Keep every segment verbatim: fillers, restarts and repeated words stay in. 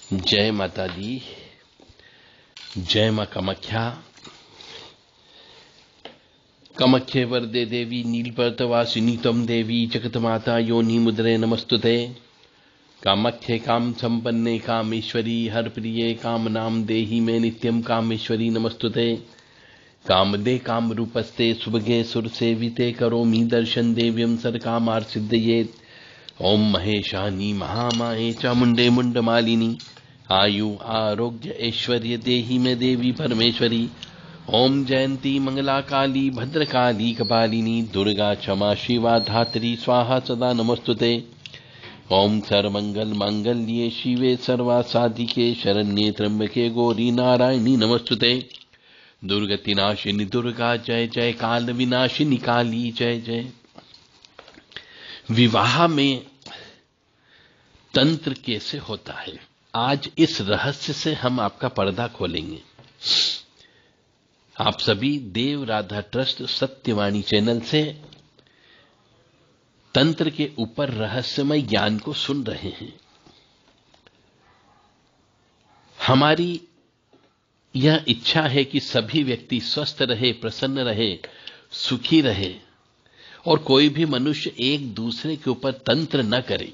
जय माता दी, जय मां कामाख्या। कामाख्ये वरदे देवी नीलपर्वतवासिनी त्वं देवी जगतमाता योनि मुद्रे नमस्तुते। कामाख्ये काम संपन्ने कामेश्वरी हर प्रिये काम नाम देहि मे नित्यं कामेश्वरी नमस्तुते। कामदे काम रूपस्ते सुभगे सुर सेविते करोमि दर्शन देव्यं सर्वकामार्थ सिद्धयेत्। ओम महेशानी महामाये चामुंडे मुंडमालिनी आयु आरोग्य ऐश्वर्य देहि में देवी परमेश्वरी। ओम जयंती मंगला काली भद्रकाली कपालिनी दुर्गा क्षमा शिवा धात्री स्वाहा सदा नमस्तुते। ओम सर्वमंगल मांगल्ये शिवे सर्वासाधिके शरण्ये त्र्यंबके गौरी नारायणी नमस्तुते। दुर्गति नाशिनी दुर्गा जय जय, काल विनाशिनी काली जय जय। विवाह में तंत्र कैसे होता है, आज इस रहस्य से हम आपका पर्दा खोलेंगे। आप सभी देव राधा ट्रस्ट सत्यवाणी चैनल से तंत्र के ऊपर रहस्यमय ज्ञान को सुन रहे हैं। हमारी यह इच्छा है कि सभी व्यक्ति स्वस्थ रहे, प्रसन्न रहे, सुखी रहे और कोई भी मनुष्य एक दूसरे के ऊपर तंत्र न करे।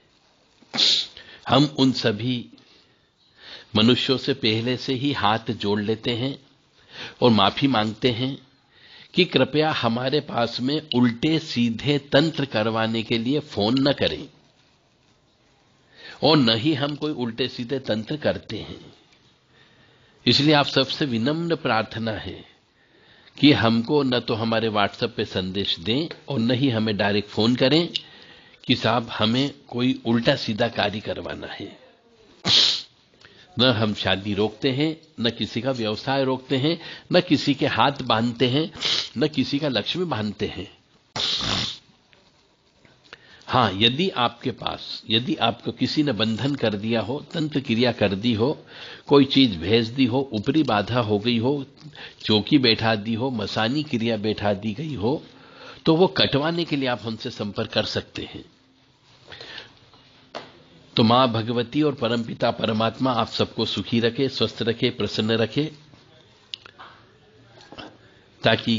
हम उन सभी मनुष्यों से पहले से ही हाथ जोड़ लेते हैं और माफी मांगते हैं कि कृपया हमारे पास में उल्टे सीधे तंत्र करवाने के लिए फोन न करें और न ही हम कोई उल्टे सीधे तंत्र करते हैं। इसलिए आप सबसे विनम्र प्रार्थना है कि हमको न तो हमारे व्हाट्सएप पे संदेश दें और न ही हमें डायरेक्ट फोन करें कि साहब हमें कोई उल्टा सीधा कार्य करवाना है। न हम शादी रोकते हैं, न किसी का व्यवसाय रोकते हैं, न किसी के हाथ बांधते हैं, न किसी का लक्ष्मी बांधते हैं। हाँ, यदि आपके पास यदि आपको किसी ने बंधन कर दिया हो, तंत्र क्रिया कर दी हो, कोई चीज भेज दी हो, ऊपरी बाधा हो गई हो, चौकी बैठा दी हो, मसानी क्रिया बैठा दी गई हो, तो वो कटवाने के लिए आप हमसे संपर्क कर सकते हैं। तो मां भगवती और परमपिता परमात्मा आप सबको सुखी रखे, स्वस्थ रखे, प्रसन्न रखे, ताकि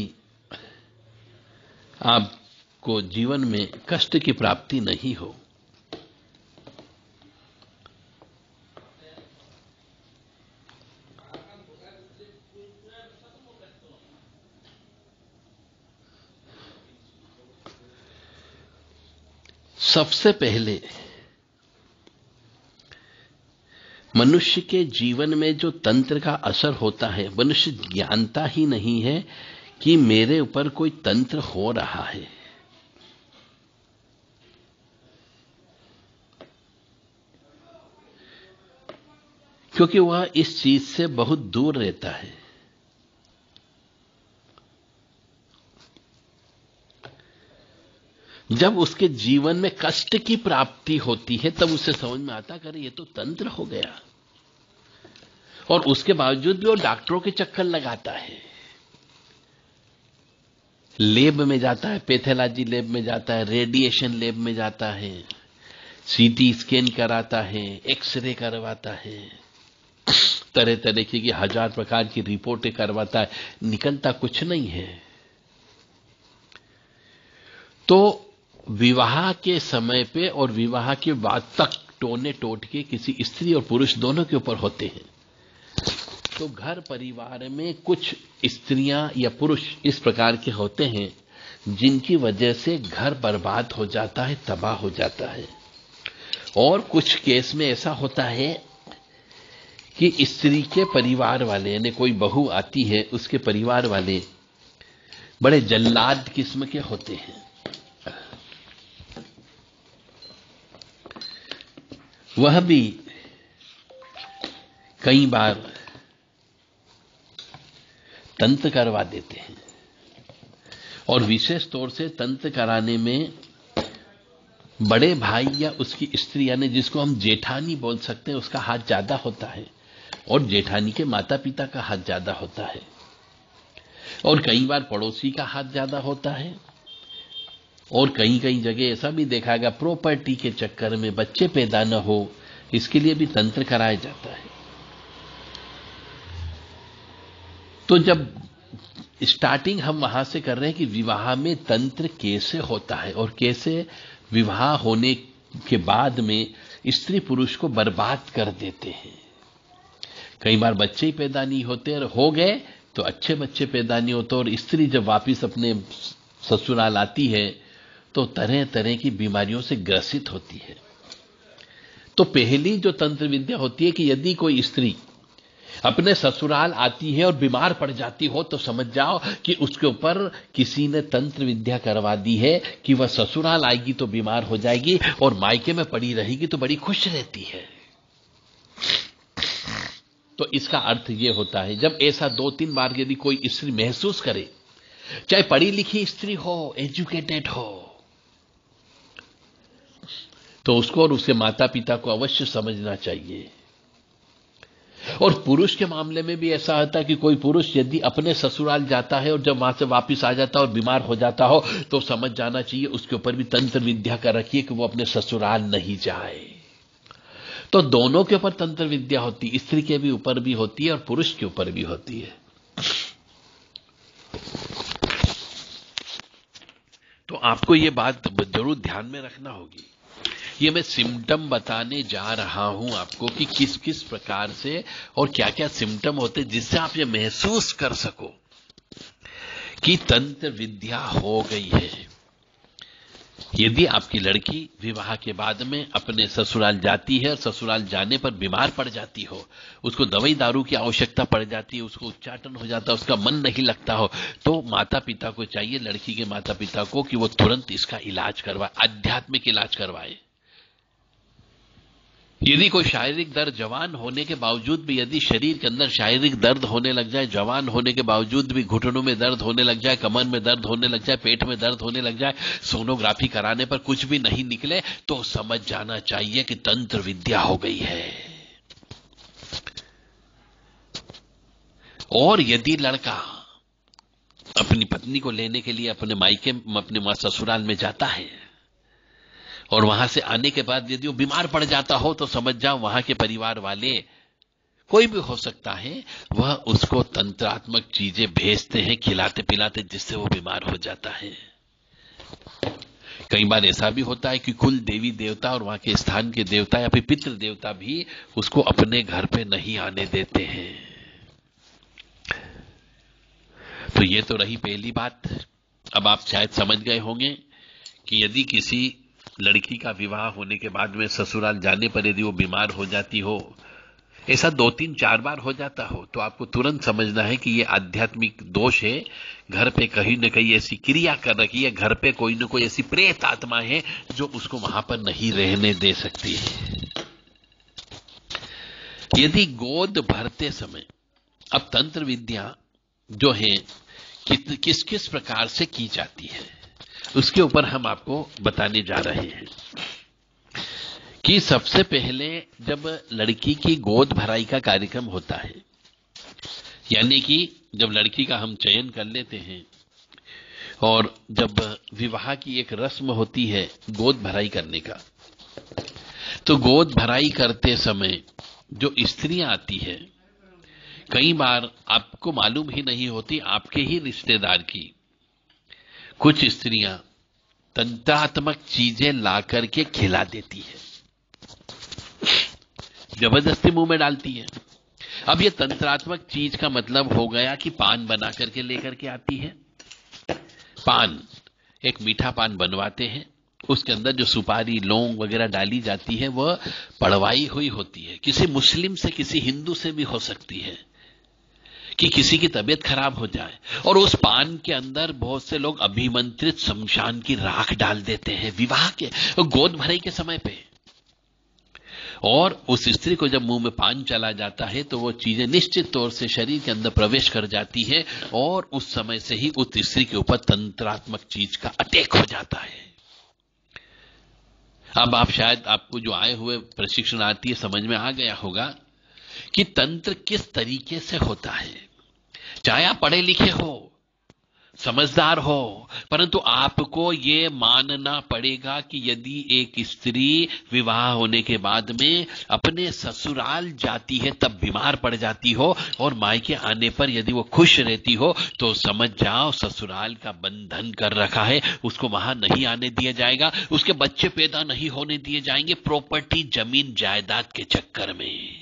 आपको जीवन में कष्ट की प्राप्ति नहीं हो। सबसे पहले मनुष्य के जीवन में जो तंत्र का असर होता है, मनुष्य जानता ही नहीं है कि मेरे ऊपर कोई तंत्र हो रहा है। क्योंकि वह इस चीज से बहुत दूर रहता है। जब उसके जीवन में कष्ट की प्राप्ति होती है तब उसे समझ में आता करे ये तो तंत्र हो गया, और उसके बावजूद भी वो डॉक्टरों के चक्कर लगाता है। लैब में जाता है, पैथोलॉजी लैब में जाता है, रेडिएशन लैब में जाता है, सीटी स्कैन कराता है, एक्सरे करवाता है, तरह तरह की हजार प्रकार की रिपोर्टें करवाता है, निकलता कुछ नहीं है। तो विवाह के समय पे और विवाह के बाद तक टोने टोटके किसी स्त्री और पुरुष दोनों के ऊपर होते हैं। तो घर परिवार में कुछ स्त्रियां या पुरुष इस प्रकार के होते हैं जिनकी वजह से घर बर्बाद हो जाता है, तबाह हो जाता है। और कुछ केस में ऐसा होता है कि स्त्री के परिवार वाले, यानी कोई बहू आती है, उसके परिवार वाले बड़े जल्लाद किस्म के होते हैं। वह भी कई बार तंत्र करवा देते हैं, और विशेष तौर से तंत्र कराने में बड़े भाई या उसकी स्त्री, यानी जिसको हम जेठानी बोल सकते हैं, उसका हाथ ज्यादा होता है, और जेठानी के माता पिता का हाथ ज्यादा होता है, और कई बार पड़ोसी का हाथ ज्यादा होता है। और कई कई जगह ऐसा भी देखा गया प्रॉपर्टी के चक्कर में बच्चे पैदा न हो इसके लिए भी तंत्र कराया जाता है। तो जब स्टार्टिंग हम वहां से कर रहे हैं कि विवाह में तंत्र कैसे होता है और कैसे विवाह होने के बाद में स्त्री पुरुष को बर्बाद कर देते हैं। कई बार बच्चे ही पैदा नहीं होते और हो गए तो अच्छे बच्चे पैदा नहीं होते, और स्त्री जब वापिस अपने ससुराल आती है तो तरह तरह की बीमारियों से ग्रसित होती है। तो पहली जो तंत्र विद्या होती है कि यदि कोई स्त्री अपने ससुराल आती है और बीमार पड़ जाती हो तो समझ जाओ कि उसके ऊपर किसी ने तंत्र विद्या करवा दी है कि वह ससुराल आएगी तो बीमार हो जाएगी और मायके में पड़ी रहेगी तो बड़ी खुश रहती है। तो इसका अर्थ यह होता है, जब ऐसा दो तीन बार यदि कोई स्त्री महसूस करे, चाहे पढ़ी लिखी स्त्री हो, एजुकेटेड हो, तो उसको और उसके माता पिता को अवश्य समझना चाहिए। और पुरुष के मामले में भी ऐसा होता है कि कोई पुरुष यदि अपने ससुराल जाता है और जब वहां से वापस आ जाता है और बीमार हो जाता हो तो समझ जाना चाहिए उसके ऊपर भी तंत्र विद्या कर रखी है कि वो अपने ससुराल नहीं जाए। तो दोनों के ऊपर तंत्र विद्या होती है, स्त्री के भी ऊपर भी होती है और पुरुष के ऊपर भी होती है। तो आपको ये बात जरूर ध्यान में रखना होगी। ये मैं सिम्टम बताने जा रहा हूं आपको कि किस किस प्रकार से और क्या क्या सिम्टम होते जिससे आप ये महसूस कर सको कि तंत्र विद्या हो गई है। यदि आपकी लड़की विवाह के बाद में अपने ससुराल जाती है और ससुराल जाने पर बीमार पड़ जाती हो, उसको दवाई दारू की आवश्यकता पड़ जाती है, उसको उच्चाटन हो जाता है, उसका मन नहीं लगता हो, तो माता पिता को चाहिए, लड़की के माता पिता को, कि वो तुरंत इसका इलाज करवाए, आध्यात्मिक इलाज करवाए। यदि कोई शारीरिक दर्द जवान होने के बावजूद भी यदि शरीर के अंदर शारीरिक दर्द होने लग जाए, जवान होने के बावजूद भी घुटनों में दर्द होने लग जाए, कमर में दर्द होने लग जाए, पेट में दर्द होने लग जाए, सोनोग्राफी कराने पर कुछ भी नहीं निकले, तो समझ जाना चाहिए कि तंत्र विद्या हो गई है। और यदि लड़का अपनी पत्नी को लेने के लिए अपने मायके अपने ससुराल में जाता है और वहां से आने के बाद यदि वो बीमार पड़ जाता हो तो समझ जाओ वहां के परिवार वाले, कोई भी हो सकता है, वह उसको तंत्रात्मक चीजें भेजते हैं खिलाते पिलाते, जिससे वो बीमार हो जाता है। कई बार ऐसा भी होता है कि कुल देवी देवता और वहां के स्थान के देवता या फिर पितृ देवता भी उसको अपने घर पे नहीं आने देते हैं। तो ये तो रही पहली बात। अब आप शायद समझ गए होंगे कि यदि किसी लड़की का विवाह होने के बाद में ससुराल जाने पर यदि वो बीमार हो जाती हो, ऐसा दो तीन चार बार हो जाता हो, तो आपको तुरंत समझना है कि ये आध्यात्मिक दोष है। घर पे कहीं न कहीं ऐसी क्रिया कर रखी है, घर पे कोई न कोई ऐसी प्रेत आत्मा है जो उसको वहां पर नहीं रहने दे सकती है। यदि गोद भरते समय, अब तंत्र विद्या जो है किस किस प्रकार से की जाती है उसके ऊपर हम आपको बताने जा रहे हैं कि सबसे पहले जब लड़की की गोद भराई का कार्यक्रम होता है, यानी कि जब लड़की का हम चयन कर लेते हैं और जब विवाह की एक रस्म होती है गोद भराई करने का, तो गोद भराई करते समय जो स्त्रियां आती है, कई बार आपको मालूम ही नहीं होती, आपके ही रिश्तेदार की कुछ स्त्रियां तंत्रात्मक चीजें ला करके खिला देती है, जबरदस्ती मुंह में डालती है। अब ये तंत्रात्मक चीज का मतलब हो गया कि पान बना करके लेकर के आती है। पान, एक मीठा पान बनवाते हैं, उसके अंदर जो सुपारी लौंग वगैरह डाली जाती है वह पड़वाई हुई होती है, किसी मुस्लिम से किसी हिंदू से भी हो सकती है कि किसी की तबीयत खराब हो जाए, और उस पान के अंदर बहुत से लोग अभिमंत्रित शमशान की राख डाल देते हैं विवाह के गोद भराई के समय पे। और उस स्त्री को जब मुंह में पान चला जाता है तो वो चीजें निश्चित तौर से शरीर के अंदर प्रवेश कर जाती है और उस समय से ही उस स्त्री के ऊपर तंत्रात्मक चीज का अटैक हो जाता है। अब आप शायद आपको जो आए हुए प्रशिक्षणार्थी है समझ में आ गया होगा कि तंत्र किस तरीके से होता है। चाहे आप पढ़े लिखे हो, समझदार हो, परंतु आपको ये मानना पड़ेगा कि यदि एक स्त्री विवाह होने के बाद में अपने ससुराल जाती है तब बीमार पड़ जाती हो और मायके आने पर यदि वो खुश रहती हो तो समझ जाओ ससुराल का बंधन कर रखा है, उसको वहां नहीं आने दिया जाएगा, उसके बच्चे पैदा नहीं होने दिए जाएंगे प्रॉपर्टी जमीन जायदाद के चक्कर में।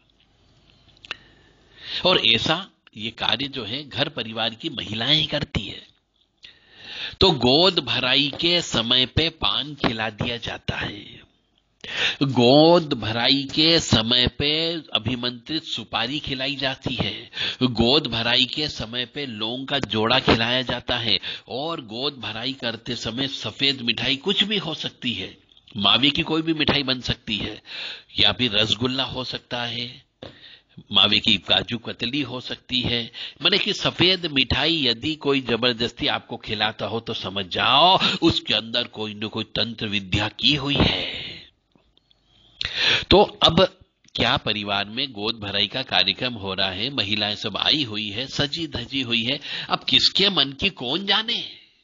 और ऐसा ये कार्य जो है घर परिवार की महिलाएं ही करती है। तो गोद भराई के समय पे पान खिला दिया जाता है, गोद भराई के समय पे अभिमंत्रित सुपारी खिलाई जाती है, गोद भराई के समय पे लौंग का जोड़ा खिलाया जाता है, और गोद भराई करते समय सफेद मिठाई कुछ भी हो सकती है, मावे की कोई भी मिठाई बन सकती है, या फिर रसगुल्ला हो सकता है, मावे की काजू कतली हो सकती है। माने कि सफेद मिठाई यदि कोई जबरदस्ती आपको खिलाता हो तो समझ जाओ उसके अंदर कोई न कोई तंत्र विद्या की हुई है। तो अब क्या परिवार में गोद भराई का कार्यक्रम हो रहा है, महिलाएं सब आई हुई है, सजी धजी हुई है, अब किसके मन की कौन जाने,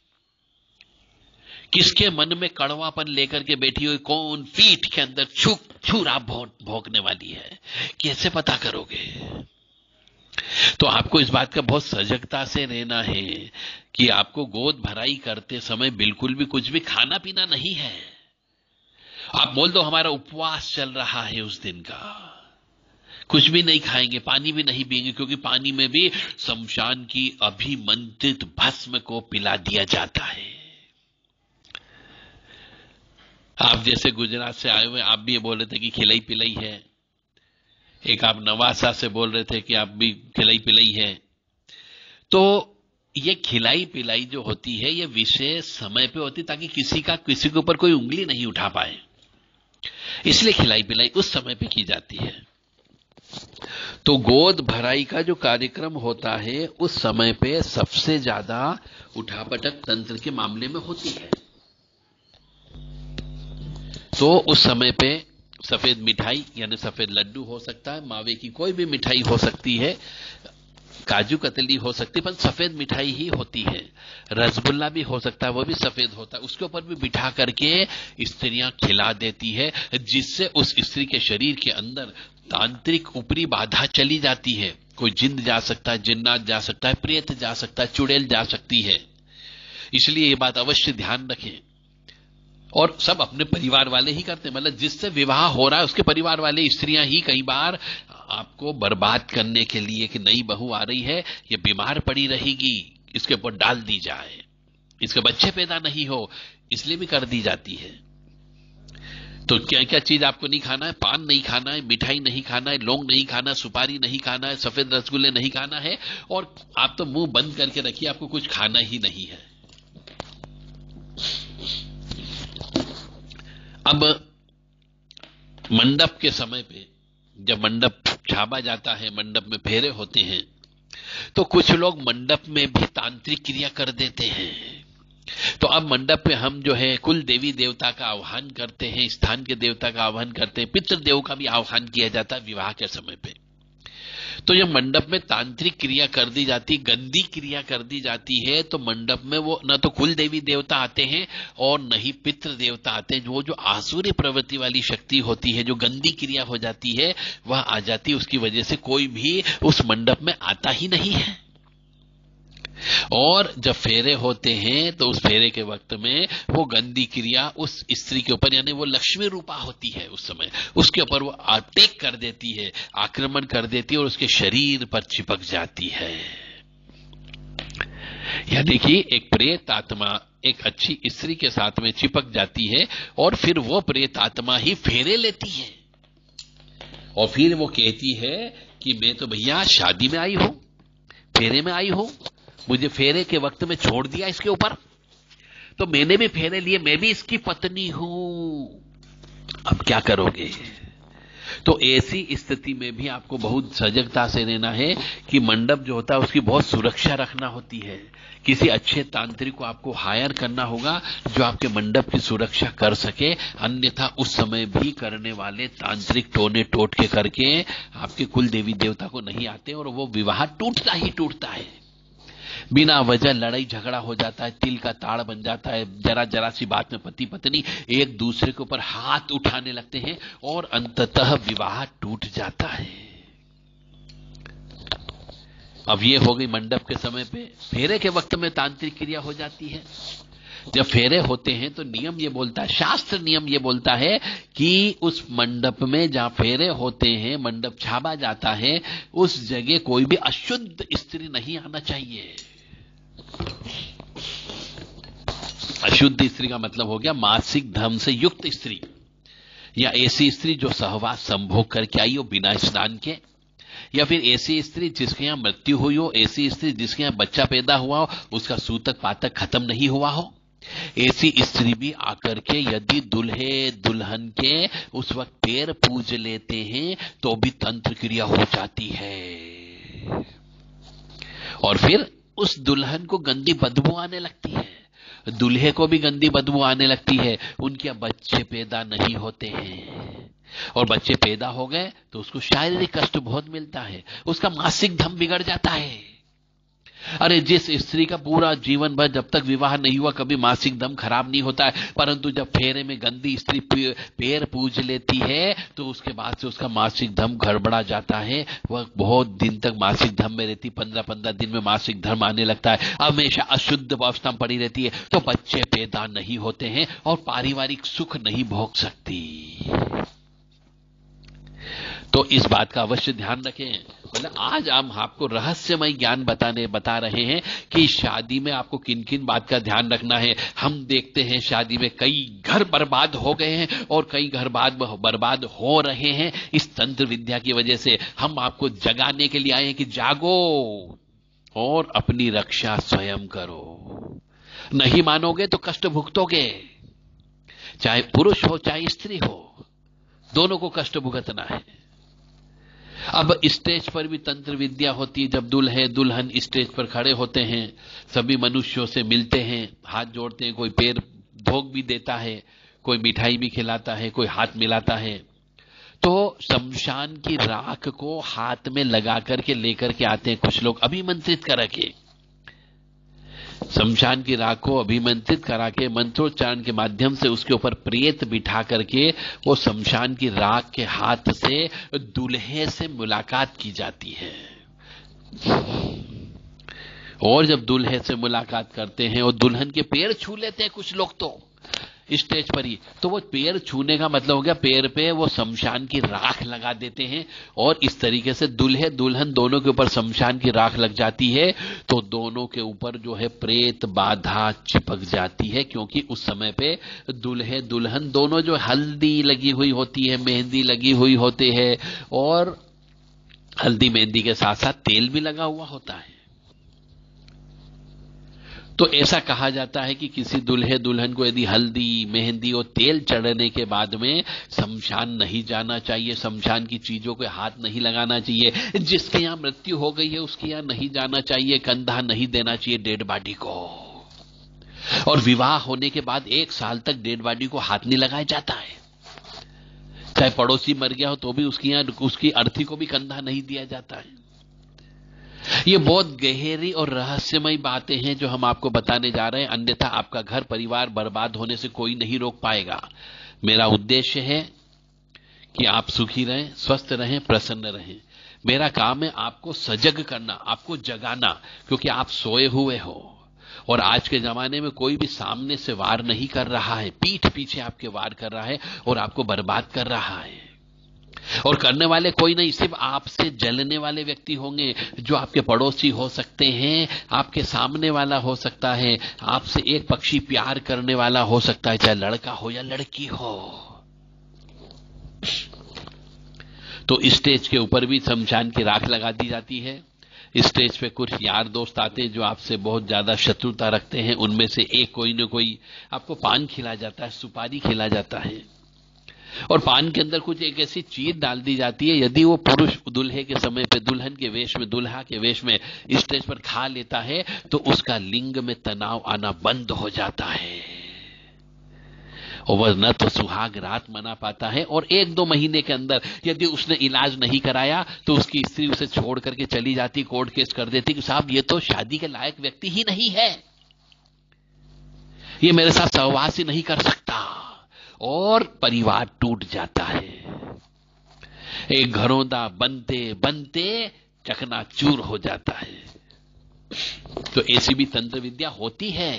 किसके मन में कड़वापन लेकर के बैठी हुई कौन पीठ के अंदर छू छुरा भोंकने वाली है, कैसे पता करोगे? तो आपको इस बात का बहुत सजगता से रहना है कि आपको गोद भराई करते समय बिल्कुल भी कुछ भी खाना पीना नहीं है। आप बोल दो हमारा उपवास चल रहा है उस दिन का, कुछ भी नहीं खाएंगे, पानी भी नहीं पिएंगे, क्योंकि पानी में भी शमशान की अभिमंत्रित भस्म को पिला दिया जाता है। आप जैसे गुजरात से आए हुए, आप भी ये बोल रहे थे कि खिलाई पिलाई है, एक आप नवासा से बोल रहे थे कि आप भी खिलाई पिलाई है। तो ये खिलाई पिलाई जो होती है ये विशेष समय पे होती ताकि किसी का किसी के ऊपर कोई उंगली नहीं उठा पाए, इसलिए खिलाई पिलाई उस समय पे की जाती है। तो गोद भराई का जो कार्यक्रम होता है उस समय पे सबसे ज्यादा उठापटक तंत्र के मामले में होती है। तो उस समय पे सफेद मिठाई यानी सफेद लड्डू हो सकता है, मावे की कोई भी मिठाई हो सकती है, काजू कतली हो सकती है, पर सफेद मिठाई ही होती है। रसगुल्ला भी हो सकता है, वो भी सफेद होता है, उसके ऊपर भी बिठा करके स्त्रियां खिला देती है, जिससे उस स्त्री के शरीर के अंदर तांत्रिक ऊपरी बाधा चली जाती है। कोई जिंद जा सकता है, जिन्नात जा सकता है, प्रेत जा सकता है, चुड़ैल जा सकती है। इसलिए ये बात अवश्य ध्यान रखें। और सब अपने परिवार वाले ही करते हैं, मतलब जिससे विवाह हो रहा है उसके परिवार वाले स्त्रियां ही कई बार आपको बर्बाद करने के लिए कि नई बहू आ रही है, ये बीमार पड़ी रहेगी, इसके ऊपर डाल दी जाए, इसके बच्चे पैदा नहीं हो, इसलिए भी कर दी जाती है। तो क्या क्या चीज आपको नहीं खाना है? पान नहीं खाना है, मिठाई नहीं खाना है, लौंग नहीं खाना, सुपारी नहीं खाना है, सफेद रसगुल्ले नहीं खाना है, और आप तो मुंह बंद करके रखिए, आपको कुछ खाना ही नहीं है। अब मंडप के समय पे जब मंडप छापा जाता है, मंडप में फेरे होते हैं, तो कुछ लोग मंडप में भी तांत्रिक क्रिया कर देते हैं। तो अब मंडप पे हम जो है कुल देवी देवता का आह्वान करते हैं, स्थान के देवता का आह्वान करते हैं, पितृदेव का भी आह्वान किया जाता है विवाह के समय पे। तो जब मंडप में तांत्रिक क्रिया कर दी जाती, गंदी क्रिया कर दी जाती है, तो मंडप में वो न तो कुल देवी देवता आते हैं और न ही पितृ देवता आते हैं। वो जो आसुरी प्रवृत्ति वाली शक्ति होती है, जो गंदी क्रिया हो जाती है, वह आ जाती है। उसकी वजह से कोई भी उस मंडप में आता ही नहीं है। और जब फेरे होते हैं तो उस फेरे के वक्त में वो गंदी क्रिया उस स्त्री के ऊपर, यानी वो लक्ष्मी रूपा होती है उस समय, उसके ऊपर वो अटैक कर देती है, आक्रमण कर देती है और उसके शरीर पर चिपक जाती है। यानी कि एक प्रेत आत्मा एक अच्छी स्त्री के साथ में चिपक जाती है और फिर वो प्रेत आत्मा ही फेरे लेती है और फिर वो कहती है कि मैं तो भैया शादी में आई हूं, फेरे में आई हूं, मुझे फेरे के वक्त में छोड़ दिया इसके ऊपर, तो मैंने भी फेरे लिए, मैं भी इसकी पत्नी हूं, अब क्या करोगे? तो ऐसी स्थिति में भी आपको बहुत सजगता से रहना है कि मंडप जो होता है उसकी बहुत सुरक्षा रखना होती है। किसी अच्छे तांत्रिक को आपको हायर करना होगा जो आपके मंडप की सुरक्षा कर सके, अन्यथा उस समय भी करने वाले तांत्रिक टोने टोटके करके आपके कुल देवी देवता को नहीं आते और वो विवाह टूटता ही टूटता है। बिना वजह लड़ाई झगड़ा हो जाता है, तिल का ताड़ बन जाता है, जरा जरा सी बात में पति पत्नी एक दूसरे के ऊपर हाथ उठाने लगते हैं और अंततः विवाह टूट जाता है। अब ये हो गई मंडप के समय पे। फेरे के वक्त में तांत्रिक क्रिया हो जाती है। जब फेरे होते हैं तो नियम ये बोलता है, शास्त्र नियम ये बोलता है कि उस मंडप में जहां फेरे होते हैं, मंडप छाबा जाता है, उस जगह कोई भी अशुद्ध स्त्री नहीं आना चाहिए। अशुद्ध स्त्री का मतलब हो गया मासिक धर्म से युक्त स्त्री, या ऐसी स्त्री जो सहवास संभोग करके आई हो बिना स्नान के, या फिर ऐसी स्त्री जिसके यहां मृत्यु हुई हो, ऐसी स्त्री जिसके यहां बच्चा पैदा हुआ हो, उसका सूतक पातक खत्म नहीं हुआ हो। ऐसी स्त्री भी आकर के यदि दुल्हे दुल्हन के उस वक्त पैर पूज लेते हैं तो भी तंत्र क्रिया हो जाती है, और फिर उस दुल्हन को गंदी बदबू आने लगती है, दूल्हे को भी गंदी बदबू आने लगती है। उनके बच्चे पैदा नहीं होते हैं, और बच्चे पैदा हो गए तो उसको शारीरिक कष्ट बहुत मिलता है, उसका मासिक धर्म बिगड़ जाता है। अरे जिस स्त्री का पूरा जीवन भर जब तक विवाह नहीं हुआ कभी मासिक धर्म खराब नहीं होता है, परंतु जब फेरे में गंदी स्त्री पैर पूज लेती है तो उसके बाद से उसका मासिक धर्म गड़बड़ा जाता है। वह बहुत दिन तक मासिक धर्म में रहती, पंद्रह पंद्रह दिन में मासिक धर्म आने लगता है, हमेशा अशुद्ध अवस्था में पड़ी रहती है, तो बच्चे पैदा नहीं होते हैं और पारिवारिक सुख नहीं भोग सकती। तो इस बात का अवश्य ध्यान रखें। मतलब आज हम आपको रहस्यमय ज्ञान बताने बता रहे हैं कि शादी में आपको किन किन बात का ध्यान रखना है। हम देखते हैं शादी में कई घर बर्बाद हो गए हैं और कई घर बाद बर्बाद हो रहे हैं इस तंत्र विद्या की वजह से। हम आपको जगाने के लिए आए हैं कि जागो और अपनी रक्षा स्वयं करो। नहीं मानोगे तो कष्ट भुगतोगे, चाहे पुरुष हो चाहे स्त्री हो, दोनों को कष्ट भुगतना है। अब स्टेज पर भी तंत्र विद्या होती है। जब दूल्हे दुल्हन स्टेज पर खड़े होते हैं, सभी मनुष्यों से मिलते हैं, हाथ जोड़ते हैं, कोई पैर भोग भी देता है, कोई मिठाई भी खिलाता है, कोई हाथ मिलाता है। तो शमशान की राख को हाथ में लगा करके लेकर के आते हैं कुछ लोग, अभिमंत्रित करा के। शमशान की राख को अभिमंत्रित करा के मंत्रोच्चारण के माध्यम से उसके ऊपर प्रेत बिठा करके वो शमशान की राख के हाथ से दूल्हे से मुलाकात की जाती है। और जब दूल्हे से मुलाकात करते हैं और दुल्हन के पैर छू लेते हैं कुछ लोग तो स्टेज पर ही, तो वो पैर छूने का मतलब हो गया पैर पे वो शमशान की राख लगा देते हैं, और इस तरीके से दूल्हे दुल्हन दोनों के ऊपर शमशान की राख लग जाती है। तो दोनों के ऊपर जो है प्रेत बाधा चिपक जाती है, क्योंकि उस समय पे दूल्हे दुल्हन दोनों जो हल्दी लगी हुई होती है, मेहंदी लगी हुई होते हैं, और हल्दी मेहंदी के साथ साथ तेल भी लगा हुआ होता है। तो ऐसा कहा जाता है कि किसी दुल्हे दुल्हन को यदि हल्दी मेहंदी और तेल चढ़ने के बाद में शमशान नहीं जाना चाहिए, शमशान की चीजों को हाथ नहीं लगाना चाहिए। जिसके यहां मृत्यु हो गई है उसके यहां नहीं जाना चाहिए, कंधा नहीं देना चाहिए डेड बॉडी को। और विवाह होने के बाद एक साल तक डेड बॉडी को हाथ नहीं लगाया जाता है। चाहे पड़ोसी मर गया हो तो भी उसकी यहां उसकी अर्थी को भी कंधा नहीं दिया जाता है। ये बहुत गहरी और रहस्यमय बातें हैं जो हम आपको बताने जा रहे हैं, अन्यथा आपका घर परिवार बर्बाद होने से कोई नहीं रोक पाएगा। मेरा उद्देश्य है कि आप सुखी रहें, स्वस्थ रहें, प्रसन्न रहें। मेरा काम है आपको सजग करना, आपको जगाना, क्योंकि आप सोए हुए हो और आज के जमाने में कोई भी सामने से वार नहीं कर रहा है, पीठ पीछे आपके वार कर रहा है और आपको बर्बाद कर रहा है। और करने वाले कोई नहीं, सिर्फ आपसे जलने वाले व्यक्ति होंगे, जो आपके पड़ोसी हो सकते हैं, आपके सामने वाला हो सकता है, आपसे एक पक्षी प्यार करने वाला हो सकता है, चाहे लड़का हो या लड़की हो। तो स्टेज के ऊपर भी शमशान की राख लगा दी जाती है। स्टेज पे कुछ यार दोस्त आते हैं जो आपसे बहुत ज्यादा शत्रुता रखते हैं, उनमें से एक कोई न कोई आपको पान खिला जाता है, सुपारी खिला जाता है, और पान के अंदर कुछ एक ऐसी चीज डाल दी जाती है, यदि वो पुरुष दूल्हे के समय पे दुल्हन के वेश में, दुल्हा के वेश में स्टेज पर खा लेता है तो उसका लिंग में तनाव आना बंद हो जाता है और वह न तो सुहाग रात मना पाता है, और एक दो महीने के अंदर यदि उसने इलाज नहीं कराया तो उसकी स्त्री उसे छोड़ करके चली जाती, कोर्ट केस कर देती कि साहब ये तो शादी के लायक व्यक्ति ही नहीं है, ये मेरे साथ सहवास ही नहीं कर सकता, और परिवार टूट जाता है। एक घरौंदा बनते बनते चकनाचूर हो जाता है। तो ऐसी भी तंत्र विद्या होती है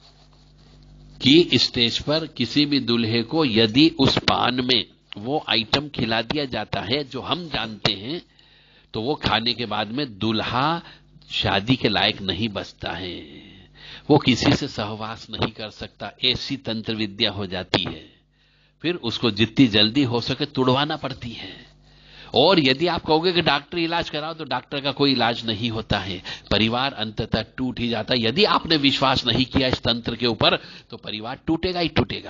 कि स्टेज पर किसी भी दूल्हे को यदि उस पान में वो आइटम खिला दिया जाता है जो हम जानते हैं, तो वो खाने के बाद में दूल्हा शादी के लायक नहीं बचता है, वो किसी से सहवास नहीं कर सकता। ऐसी तंत्र विद्या हो जाती है। फिर उसको जितनी जल्दी हो सके तुड़वाना पड़ती है। और यदि आप कहोगे कि डॉक्टर इलाज कराओ, तो डॉक्टर का कोई इलाज नहीं होता है, परिवार अंततः टूट ही जाता है। यदि आपने विश्वास नहीं किया इस तंत्र के ऊपर, तो परिवार टूटेगा ही टूटेगा।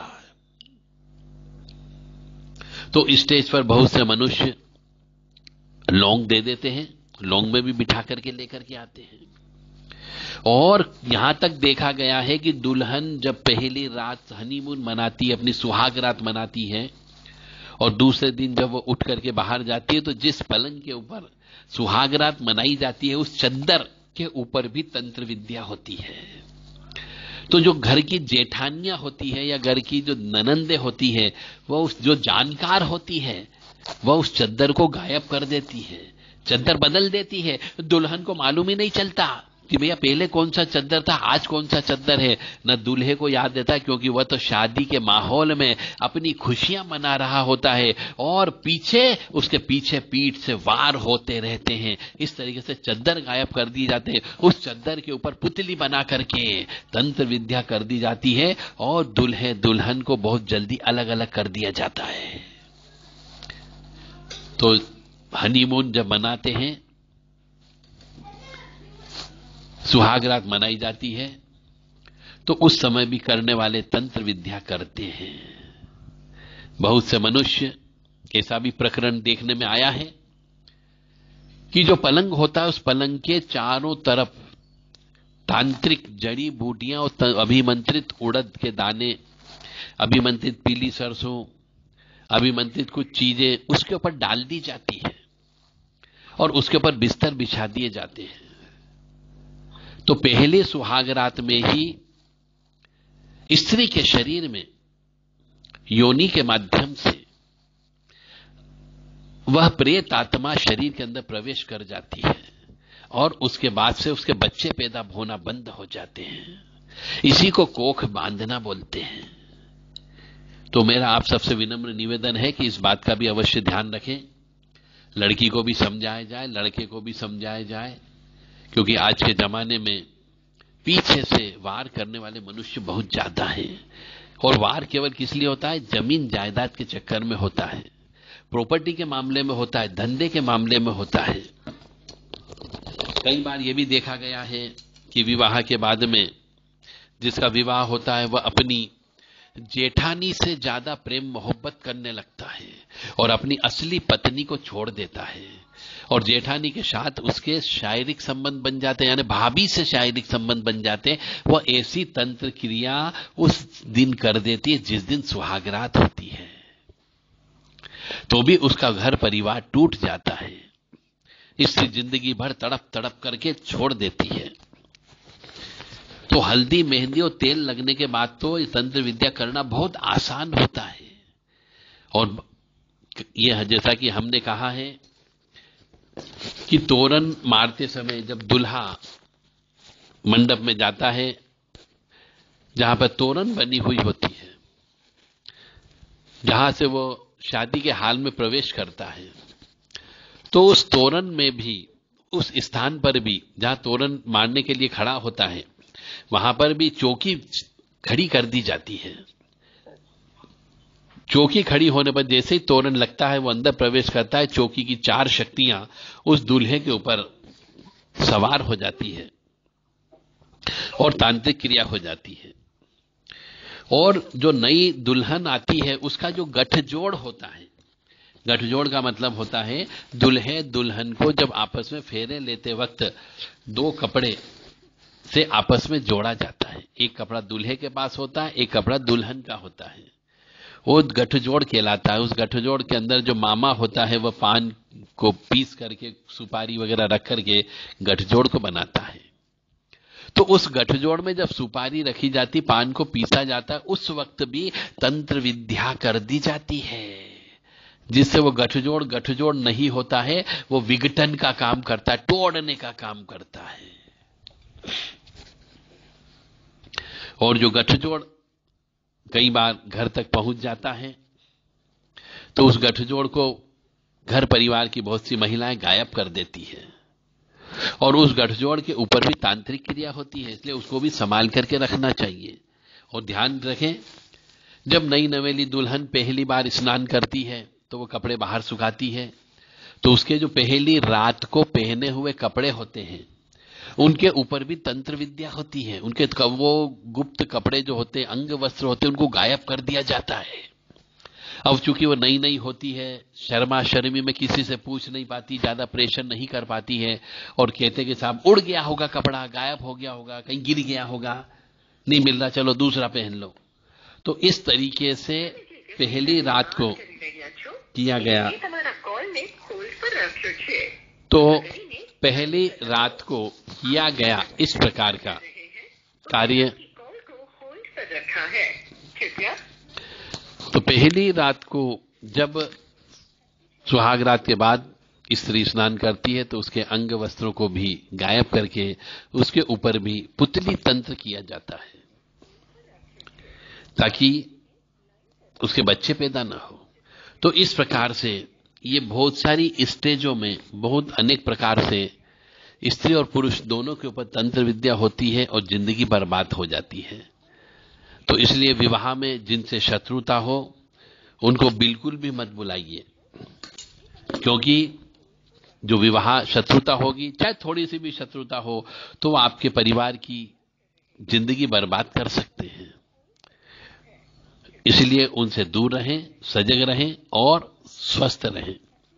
तो स्टेज पर बहुत से मनुष्य लौंग दे देते हैं, लौंग में भी बिठा करके लेकर के आते हैं। और यहां तक देखा गया है कि दुल्हन जब पहली रात हनीमून मनाती है, अपनी सुहाग रात मनाती है, और दूसरे दिन जब वो उठ करके बाहर जाती है, तो जिस पलंग के ऊपर सुहाग रात मनाई जाती है उस चद्दर के ऊपर भी तंत्र विद्या होती है। तो जो घर की जेठानियां होती है या घर की जो ननंदे होती है, वह उस जो जानकार होती है वह उस चद्दर को गायब कर देती है, चद्दर बदल देती है। दुल्हन को मालूम ही नहीं चलता कि भैया पहले कौन सा चद्दर था, आज कौन सा चद्दर है। न दूल्हे को याद देता, क्योंकि वह तो शादी के माहौल में अपनी खुशियां मना रहा होता है, और पीछे उसके पीछे पीठ से वार होते रहते हैं। इस तरीके से चद्दर गायब कर दिए जाते हैं। उस चद्दर के ऊपर पुतली बना करके तंत्र विद्या कर दी जाती है, और दूल्हे दुल्हन को बहुत जल्दी अलग अलग कर दिया जाता है। तो हनीमून जब मनाते हैं, सुहाग रात मनाई जाती है, तो उस समय भी करने वाले तंत्र विद्या करते हैं। बहुत से मनुष्य, ऐसा भी प्रकरण देखने में आया है कि जो पलंग होता है उस पलंग के चारों तरफ तांत्रिक जड़ी बूटियां और अभिमंत्रित उड़द के दाने, अभिमंत्रित पीली सरसों, अभिमंत्रित कुछ चीजें उसके ऊपर डाल दी जाती है, और उसके ऊपर बिस्तर बिछा दिए जाते हैं। तो पहले सुहाग रात में ही स्त्री के शरीर में योनि के माध्यम से वह प्रेत आत्मा शरीर के अंदर प्रवेश कर जाती है, और उसके बाद से उसके बच्चे पैदा होना बंद हो जाते हैं। इसी को कोख बांधना बोलते हैं। तो मेरा आप सबसे विनम्र निवेदन है कि इस बात का भी अवश्य ध्यान रखें। लड़की को भी समझाया जाए, लड़के को भी समझाया जाए, क्योंकि आज के जमाने में पीछे से वार करने वाले मनुष्य बहुत ज्यादा हैं। और वार केवल किस लिए होता है? जमीन जायदाद के चक्कर में होता है, प्रॉपर्टी के मामले में होता है, धंधे के मामले में होता है। कई बार यह भी देखा गया है कि विवाह के बाद में जिसका विवाह होता है वह अपनी जेठानी से ज्यादा प्रेम मोहब्बत करने लगता है और अपनी असली पत्नी को छोड़ देता है, और जेठानी के साथ उसके शारीरिक संबंध बन जाते हैं, यानी भाभी से शारीरिक संबंध बन जाते हैं। वह ऐसी तंत्र क्रिया उस दिन कर देती है जिस दिन सुहागरात होती है, तो भी उसका घर परिवार टूट जाता है। इससे जिंदगी भर तड़प तड़प करके छोड़ देती है। तो हल्दी, मेहंदी और तेल लगने के बाद तो तंत्र विद्या करना बहुत आसान होता है। और यह जैसा कि हमने कहा है कि तोरण मारते समय जब दुल्हा मंडप में जाता है, जहां पर तोरण बनी हुई होती है, जहां से वो शादी के हाल में प्रवेश करता है, तो उस तोरण में भी, उस स्थान पर भी जहां तोरण मारने के लिए खड़ा होता है, वहां पर भी चौकी खड़ी कर दी जाती है। चौकी खड़ी होने पर जैसे ही तोरण लगता है, वो अंदर प्रवेश करता है, चौकी की चार शक्तियां उस दूल्हे के ऊपर सवार हो जाती है और तांत्रिक क्रिया हो जाती है। और जो नई दुल्हन आती है उसका जो गठजोड़ होता है, गठजोड़ का मतलब होता है दुल्हे दुल्हन को जब आपस में फेरे लेते वक्त दो कपड़े से आपस में जोड़ा जाता है। एक कपड़ा दूल्हे के पास होता है, एक कपड़ा दुल्हन का होता है। वो गठजोड़ कहलाता है। उस गठजोड़ के अंदर जो मामा होता है वह पान को पीस करके सुपारी वगैरह रख करके गठजोड़ को बनाता है। तो उस गठजोड़ में जब सुपारी रखी जाती, पान को पीसा जाता है, उस वक्त भी तंत्र विद्या कर दी जाती है, जिससे वो गठजोड़ गठजोड़ नहीं होता है, वो विघटन का काम करता है, तोड़ने का काम करता है। और जो गठजोड़ कई बार घर तक पहुंच जाता है तो उस गठजोड़ को घर परिवार की बहुत सी महिलाएं गायब कर देती हैं, और उस गठजोड़ के ऊपर भी तांत्रिक क्रिया होती है, इसलिए उसको भी संभाल करके रखना चाहिए। और ध्यान रखें, जब नई नवेली दुल्हन पहली बार स्नान करती है तो वो कपड़े बाहर सुखाती है, तो उसके जो पहली रात को पहने हुए कपड़े होते हैं उनके ऊपर भी तंत्र विद्या होती है। उनके वो गुप्त कपड़े जो होते हैं, अंग वस्त्र होते हैं, उनको गायब कर दिया जाता है। अब चूंकि वो नई नई होती है, शर्मा शर्मी में किसी से पूछ नहीं पाती, ज्यादा प्रेशर नहीं कर पाती है, और कहते कि साहब उड़ गया होगा कपड़ा, गायब हो गया होगा, कहीं गिर गया होगा, नहीं मिल रहा, चलो दूसरा पहन लो। तो इस तरीके से पहली रात को किया गया। तो पहली रात को किया गया इस प्रकार का कार्य। तो पहली रात को जब सुहाग रात के बाद स्त्री स्नान करती है तो उसके अंग वस्त्रों को भी गायब करके उसके ऊपर भी पुतली तंत्र किया जाता है, ताकि उसके बच्चे पैदा ना हो। तो इस प्रकार से ये बहुत सारी स्टेजों में बहुत अनेक प्रकार से स्त्री और पुरुष दोनों के ऊपर तंत्र विद्या होती है और जिंदगी बर्बाद हो जाती है। तो इसलिए विवाह में जिनसे शत्रुता हो उनको बिल्कुल भी मत बुलाइए, क्योंकि जो विवाह शत्रुता होगी, चाहे थोड़ी सी भी शत्रुता हो, तो वो आपके परिवार की जिंदगी बर्बाद कर सकते हैं। इसलिए उनसे दूर रहें, सजग रहें और स्वस्थ रहें।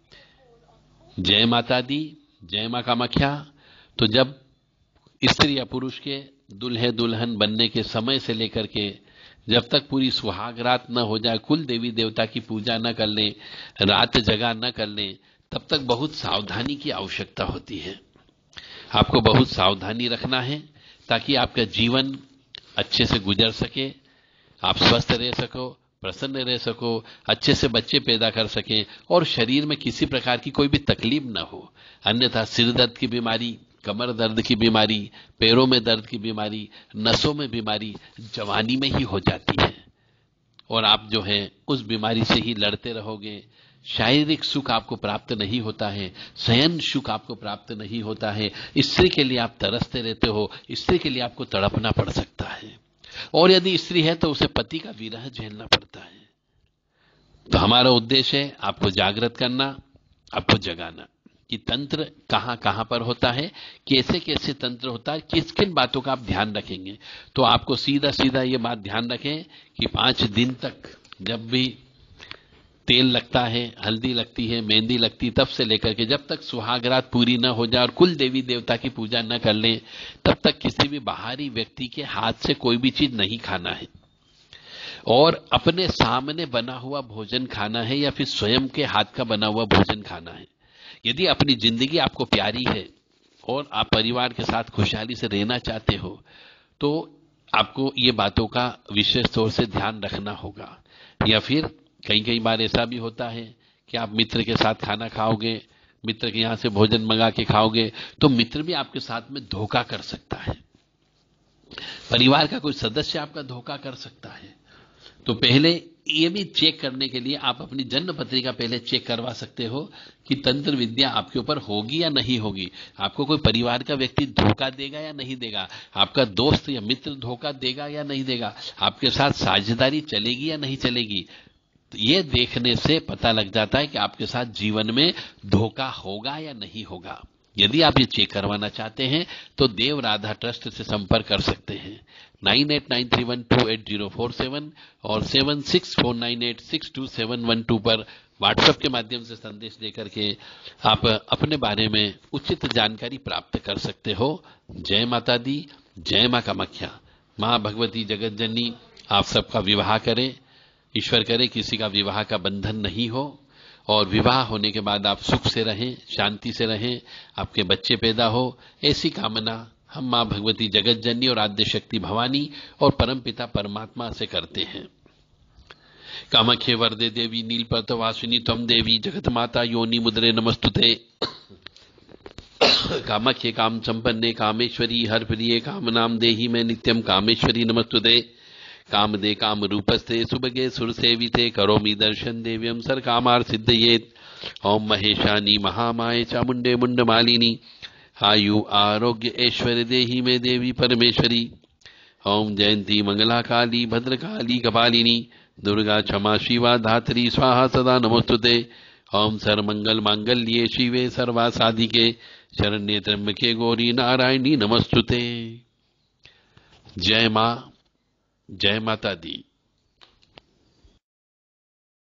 जय माता दी, जय मां कामाख्या। तो जब स्त्री या पुरुष के दुल्हे दुल्हन बनने के समय से लेकर के जब तक पूरी सुहाग रात न हो जाए, कुल देवी देवता की पूजा न कर लें, रात जगा न कर लें, तब तक बहुत सावधानी की आवश्यकता होती है। आपको बहुत सावधानी रखना है ताकि आपका जीवन अच्छे से गुजर सके, आप स्वस्थ रह सको, प्रसन्न रह सको, अच्छे से बच्चे पैदा कर सकें और शरीर में किसी प्रकार की कोई भी तकलीफ ना हो। अन्यथा सिर दर्द की बीमारी, कमर दर्द की बीमारी, पैरों में दर्द की बीमारी, नसों में बीमारी जवानी में ही हो जाती है और आप जो है उस बीमारी से ही लड़ते रहोगे। शारीरिक सुख आपको प्राप्त नहीं होता है, शयन सुख आपको प्राप्त नहीं होता है। स्त्री के लिए आप तरसते रहते हो, स्त्री के लिए आपको तड़पना पड़ सकता है, और यदि स्त्री है तो उसे पति का विरह झेलना पड़ता है। तो हमारा उद्देश्य है आपको जागृत करना, आपको जगाना कि तंत्र कहां कहां पर होता है, कैसे कैसे तंत्र होता है, किस किन बातों का आप ध्यान रखेंगे। तो आपको सीधा सीधा ये बात ध्यान रखें कि पांच दिन तक जब भी तेल लगता है, हल्दी लगती है, मेहंदी लगती है, तब से लेकर के जब तक सुहाग रात पूरी न हो जाए और कुल देवी देवता की पूजा न कर लें, तब तक किसी भी बाहरी व्यक्ति के हाथ से कोई भी चीज नहीं खाना है और अपने सामने बना हुआ भोजन खाना है या फिर स्वयं के हाथ का बना हुआ भोजन खाना है। यदि अपनी जिंदगी आपको प्यारी है और आप परिवार के साथ खुशहाली से रहना चाहते हो तो आपको ये बातों का विशेष तौर से ध्यान रखना होगा। या फिर कई कई बार ऐसा भी होता है कि आप मित्र के साथ खाना खाओगे, मित्र के यहां से भोजन मंगा के खाओगे, तो मित्र भी आपके साथ में धोखा कर सकता है, परिवार का कोई सदस्य आपका धोखा कर सकता है। तो पहले ये भी चेक करने के लिए आप अपनी जन्म पत्रिका पहले चेक करवा सकते हो कि तंत्र विद्या आपके ऊपर होगी या नहीं होगी। आपको कोई परिवार का व्यक्ति धोखा देगा या नहीं देगा, आपका दोस्त या मित्र धोखा देगा या नहीं देगा, आपके साथ साझेदारी चलेगी या नहीं चलेगी। तो ये देखने से पता लग जाता है कि आपके साथ जीवन में धोखा होगा या नहीं होगा। यदि आप ये चेक करवाना चाहते हैं तो देव राधा ट्रस्ट से संपर्क कर सकते हैं nine eight nine three one two eight zero four seven और seven six four nine eight six two seven one two पर व्हाट्सएप के माध्यम से संदेश देकर के आप अपने बारे में उचित जानकारी प्राप्त कर सकते हो। जय माता दी, जय मां कामाख्या। मां भगवती जगत जननी आप सबका विवाह करें, ईश्वर करे किसी का विवाह का बंधन नहीं हो और विवाह होने के बाद आप सुख से रहें, शांति से रहें, आपके बच्चे पैदा हो, ऐसी कामना हम मां भगवती जगत जननी और आद्य शक्ति भवानी और परमपिता परमात्मा से करते हैं। कामाख्ये वरदे देवी नीलपर्तवासिनी त्वं देवी जगत माता योनि मुद्रे नमस्तुते। कामाख्ये काम संपन्ने कामेश्वरी हर प्रिये काम नाम देहि मैं नित्यम कामेश्वरी नमस्तुते। काम दे काम रूपस्ते सुभगे सुर सेविते करोमि दर्शन देव्यम सर कामार सिद्धयेत। ओम महेशानी महामाये चामुंडे मुंड मालिनी आयु आरोग्य ऐश्वर्य देहि में देवी परमेश्वरी। ओम जयंती मंगला काली भद्रकाली कपालिनी दुर्गा क्षमा शिवा धात्री स्वाहा सदा नमोस्तुते। ओम सर्वमंगल मांगल्ये शिवे सर्वा साधिके शरण्ये त्र्यंबके गौरी नारायणी नमस्तुते। जय मां, जय माता दी।